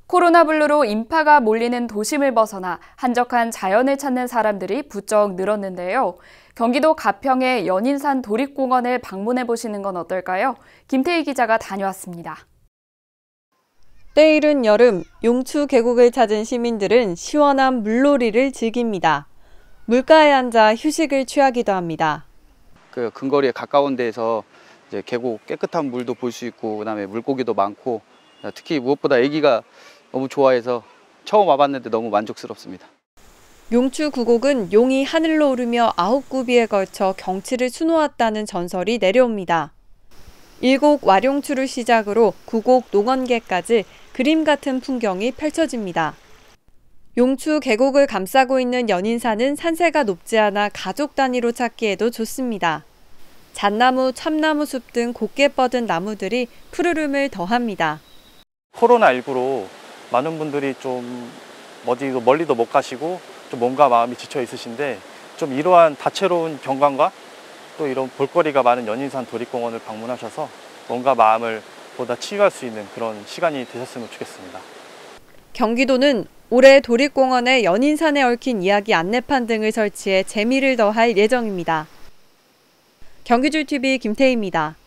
코로나 블루로 인파가 몰리는 도심을 벗어나 한적한 자연을 찾는 사람들이 부쩍 늘었는데요. 경기도 가평의 연인산 도립공원을 방문해 보시는 건 어떨까요? 김태희 기자가 다녀왔습니다. 때이른 여름, 용추 계곡을 찾은 시민들은 시원한 물놀이를 즐깁니다. 물가에 앉아 휴식을 취하기도 합니다. 근거리에 가까운 데에서 이제 계곡 깨끗한 물도 볼 수 있고, 그다음에 물고기도 많고, 특히 무엇보다 아기가 너무 좋아해서 처음 와봤는데 너무 만족스럽습니다. 용추 구곡은 용이 하늘로 오르며 9구비에 걸쳐 경치를 수놓았다는 전설이 내려옵니다. 7 와룡추를 시작으로 구곡 농원계까지 그림 같은 풍경이 펼쳐집니다. 용추 계곡을 감싸고 있는 연인산은 산세가 높지 않아 가족 단위로 찾기에도 좋습니다. 잣나무, 참나무 숲 등 곱게 뻗은 나무들이 푸르름을 더합니다. 코로나19로 많은 분들이 좀 어디도 멀리도 못 가시고 좀 몸과 마음이 지쳐 있으신데, 좀 이러한 다채로운 경관과 또 이런 볼거리가 많은 연인산 도립공원을 방문하셔서 몸과 마음을 보다 치유할 수 있는 그런 시간이 되셨으면 좋겠습니다. 경기도는 올해 도립공원에 연인산에 얽힌 이야기 안내판 등을 설치해 재미를 더할 예정입니다. 경기줄TV 김태희입니다.